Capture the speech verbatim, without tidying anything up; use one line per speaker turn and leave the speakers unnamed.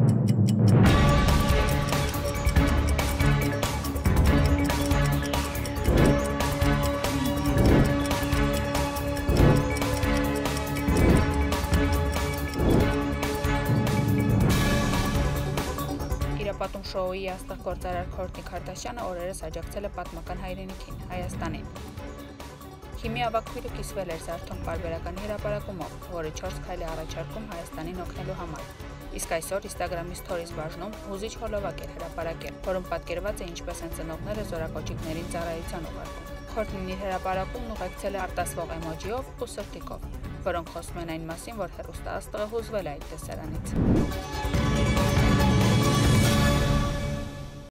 Պատում շոուի աստղ գործարար Քորթնի Քարդաշյանը օրերս աջակցել է պատմական հայրենիքին՝ Հայաստանին։ Քիմի ավագ քույրը կիսվել էր Զարթոնք պարբերականի հրապարակումով, որը չորս քայլ է առաջարկում Հայաստանին օգնելու համար։ Իսկ այսօր Instagram-ի սթորիս բաժնում հուզիչ հոլովակ էր հրապարակել, որում պատկերված է ինչպես են ծնողները զորակոչիկներին ծառայության ուղարկում։ Քորթնին իր հրապարակումն ուղեկցել է արտասվող էմոջիով ու սրտիկով, որոնք խոսում են այն մասին, որ հեռուստաաստղը հուզվել է այդ տեսարանից։